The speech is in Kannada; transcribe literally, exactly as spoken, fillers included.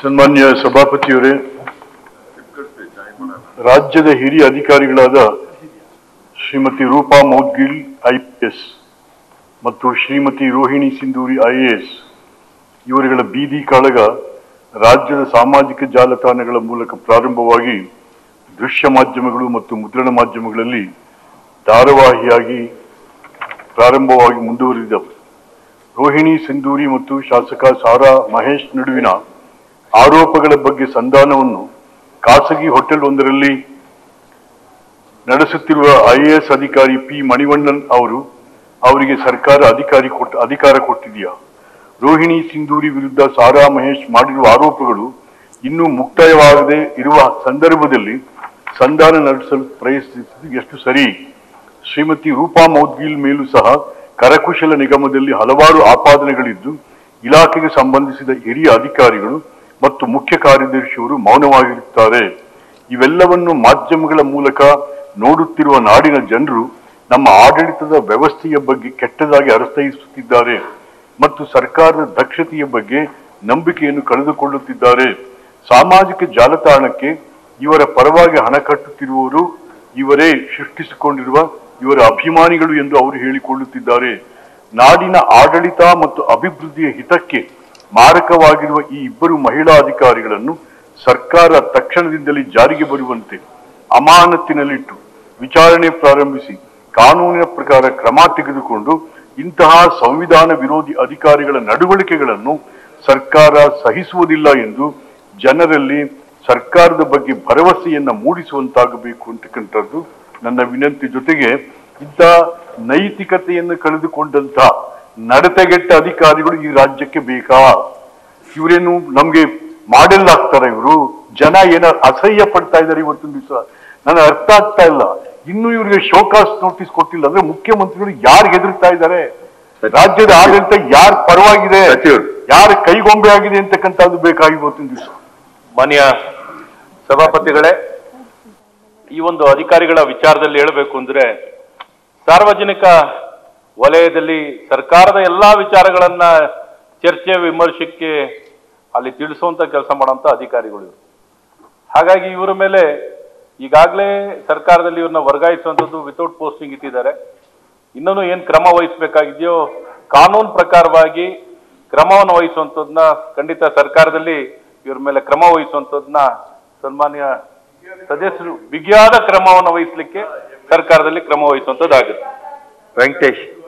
ಸನ್ಮಾನ್ಯ ಸಭಾಪತಿಯವರೇ, ರಾಜ್ಯದ ಹಿರಿಯ ಅಧಿಕಾರಿಗಳಾದ ಶ್ರೀಮತಿ ರೂಪಾ ಮೌದ್ಗಿಲ್ ಐಪಿಎಸ್ ಮತ್ತು ಶ್ರೀಮತಿ ರೋಹಿಣಿ ಸಿಂಧೂರಿ ಐಎಎಸ್ ಇವರುಗಳ ಬೀದಿ ಕಾಳಗ ರಾಜ್ಯದ ಸಾಮಾಜಿಕ ಜಾಲತಾಣಗಳ ಮೂಲಕ ಪ್ರಾರಂಭವಾಗಿ ದೃಶ್ಯ ಮಾಧ್ಯಮಗಳು ಮತ್ತು ಮುದ್ರಣ ಮಾಧ್ಯಮಗಳಲ್ಲಿ ಧಾರಾವಾಹಿಯಾಗಿ ಪ್ರಾರಂಭವಾಗಿ ಮುಂದುವರಿದವು. ರೋಹಿಣಿ ಸಿಂಧೂರಿ ಮತ್ತು ಶಾಸಕ ಸಾರಾ ಮಹೇಶ್ ನಡುವಿನ ಆರೋಪಗಳ ಬಗ್ಗೆ ಸಂಧಾನವನ್ನು ಖಾಸಗಿ ಹೋಟೆಲ್ ಒಂದರಲ್ಲಿ ನಡೆಸುತ್ತಿರುವ ಐಎಎಸ್ ಅಧಿಕಾರಿ ಪಿ ಮಣಿವಣ್ಣನ್ ಅವರು ಅವರಿಗೆ ಸರ್ಕಾರ ಅಧಿಕಾರಿ ಕೊಟ್ಟ ಅಧಿಕಾರ ಕೊಟ್ಟಿದೆಯಾ? ರೋಹಿಣಿ ಸಿಂಧೂರಿ ವಿರುದ್ಧ ಸಾರಾ ಮಹೇಶ್ ಮಾಡಿರುವ ಆರೋಪಗಳು ಇನ್ನೂ ಮುಕ್ತಾಯವಾಗದೆ ಇರುವ ಸಂದರ್ಭದಲ್ಲಿ ಸಂಧಾನ ನಡೆಸಲು ಪ್ರಯತ್ನಿಸಿದ್ದು ಎಷ್ಟು ಸರಿ? ಶ್ರೀಮತಿ ರೂಪಾ ಮೌದ್ಗಿಲ್ ಮೇಲೂ ಸಹ ಕರಕುಶಲ ನಿಗಮದಲ್ಲಿ ಹಲವಾರು ಆಪಾದನೆಗಳಿದ್ದು ಇಲಾಖೆಗೆ ಸಂಬಂಧಿಸಿದ ಹಿರಿಯ ಅಧಿಕಾರಿಗಳು ಮತ್ತು ಮುಖ್ಯ ಕಾರ್ಯದರ್ಶಿಯವರು ಮೌನವಾಗಿರುತ್ತಾರೆ. ಇವೆಲ್ಲವನ್ನು ಮಾಧ್ಯಮಗಳ ಮೂಲಕ ನೋಡುತ್ತಿರುವ ನಾಡಿನ ಜನರು ನಮ್ಮ ಆಡಳಿತದ ವ್ಯವಸ್ಥೆಯ ಬಗ್ಗೆ ಕೆಟ್ಟದಾಗಿ ಅರ್ಥೈಸುತ್ತಿದ್ದಾರೆ ಮತ್ತು ಸರ್ಕಾರದ ದಕ್ಷತೆಯ ಬಗ್ಗೆ ನಂಬಿಕೆಯನ್ನು ಕಳೆದುಕೊಳ್ಳುತ್ತಿದ್ದಾರೆ. ಸಾಮಾಜಿಕ ಜಾಲತಾಣಕ್ಕೆ ಇವರ ಪರವಾಗಿ ಹಣ ಕಟ್ಟುತ್ತಿರುವವರು ಇವರೇ ಸೃಷ್ಟಿಸಿಕೊಂಡಿರುವ ಇವರ ಅಭಿಮಾನಿಗಳು ಎಂದು ಅವರು ಹೇಳಿಕೊಳ್ಳುತ್ತಿದ್ದಾರೆ. ನಾಡಿನ ಆಡಳಿತ ಮತ್ತು ಅಭಿವೃದ್ಧಿಯ ಹಿತಕ್ಕೆ ಮಾರಕವಾಗಿರುವ ಈ ಇಬ್ಬರು ಮಹಿಳಾ ಅಧಿಕಾರಿಗಳನ್ನು ಸರ್ಕಾರ ತಕ್ಷಣದಿಂದಲೇ ಜಾರಿಗೆ ಬರುವಂತೆ ಅಮಾನತಿನಲ್ಲಿಟ್ಟು ವಿಚಾರಣೆ ಪ್ರಾರಂಭಿಸಿ ಕಾನೂನಿನ ಪ್ರಕಾರ ಕ್ರಮ ತೆಗೆದುಕೊಂಡು ಇಂತಹ ಸಂವಿಧಾನ ವಿರೋಧಿ ಅಧಿಕಾರಿಗಳ ನಡವಳಿಕೆಗಳನ್ನು ಸರ್ಕಾರ ಸಹಿಸುವುದಿಲ್ಲ ಎಂದು ಜನರಲ್ಲಿ ಸರ್ಕಾರದ ಬಗ್ಗೆ ಭರವಸೆಯನ್ನ ಮೂಡಿಸುವಂತಾಗಬೇಕು ಅಂತಕ್ಕಂಥದ್ದು ನನ್ನ ವಿನಂತಿ. ಜೊತೆಗೆ ಇಂಥ ನೈತಿಕತೆಯನ್ನು ಕಳೆದುಕೊಂಡಂತ ನಡತೆಗೆಟ್ಟ ಅಧಿಕಾರಿಗಳು ಈ ರಾಜ್ಯಕ್ಕೆ ಬೇಕಾ? ಇವರೇನು ನಮ್ಗೆ ಮಾಡೆಲ್ ಆಗ್ತಾರ? ಇವರು ಜನ ಏನ ಅಸಹ್ಯ ಪಡ್ತಾ ಇದ್ದಾರೆ ಇವತ್ತಿನ ದಿವಸ. ನನಗೆ ಅರ್ಥ ಆಗ್ತಾ ಇಲ್ಲ. ಇನ್ನು ಇವರಿಗೆ ಶೋಕಾಸ್ ನೋಟಿಸ್ ಕೊಟ್ಟಿಲ್ಲ ಅಂದ್ರೆ ಮುಖ್ಯಮಂತ್ರಿಗಳು ಯಾರು ಹೆದರ್ತಾ ಇದ್ದಾರೆ? ರಾಜ್ಯದ ಆಡಳಿತ ಯಾರ ಪರವಾಗಿದೆ, ಯಾರ ಕೈಗೊಂಬೆ ಆಗಿದೆ ಅಂತಕ್ಕಂಥದ್ದು ಬೇಕಾಗಿ ಇವತ್ತಿನ ದಿವಸ. ಮಾನ್ಯ ಸಭಾಪತಿಗಳೇ, ಈ ಒಂದು ಅಧಿಕಾರಿಗಳ ವಿಚಾರದಲ್ಲಿ ಹೇಳಬೇಕು ಅಂದ್ರೆ ಸಾರ್ವಜನಿಕ ವಲಯದಲ್ಲಿ ಸರ್ಕಾರದ ಎಲ್ಲಾ ವಿಚಾರಗಳನ್ನ ಚರ್ಚೆ ವಿಮರ್ಶಕ್ಕೆ ಅಲ್ಲಿ ತಿಳಿಸುವಂತ ಕೆಲಸ ಮಾಡುವಂತ ಅಧಿಕಾರಿಗಳು ಇವರು. ಹಾಗಾಗಿ ಇವರ ಮೇಲೆ ಈಗಾಗಲೇ ಸರ್ಕಾರದಲ್ಲಿ ಇವ್ರನ್ನ ವರ್ಗಾಯಿಸುವಂಥದ್ದು ವಿತೌಟ್ ಪೋಸ್ಟಿಂಗ್ ಇಟ್ಟಿದ್ದಾರೆ. ಇನ್ನೂ ಏನ್ ಕ್ರಮ ವಹಿಸಬೇಕಾಗಿದೆಯೋ ಕಾನೂನು ಪ್ರಕಾರವಾಗಿ ಕ್ರಮವನ್ನು ವಹಿಸುವಂಥದ್ದನ್ನ ಖಂಡಿತ ಸರ್ಕಾರದಲ್ಲಿ ಇವ್ರ ಮೇಲೆ ಕ್ರಮ ವಹಿಸುವಂಥದ್ದನ್ನ ಸನ್ಮಾನ್ಯ ಸದಸ್ಯರು ಬಿಗಿಯಾದ ಕ್ರಮವನ್ನು ವಹಿಸಲಿಕ್ಕೆ ಸರ್ಕಾರದಲ್ಲಿ ಕ್ರಮ ವಹಿಸುವಂಥದ್ದಾಗುತ್ತೆ. ವೆಂಕಟೇಶ್.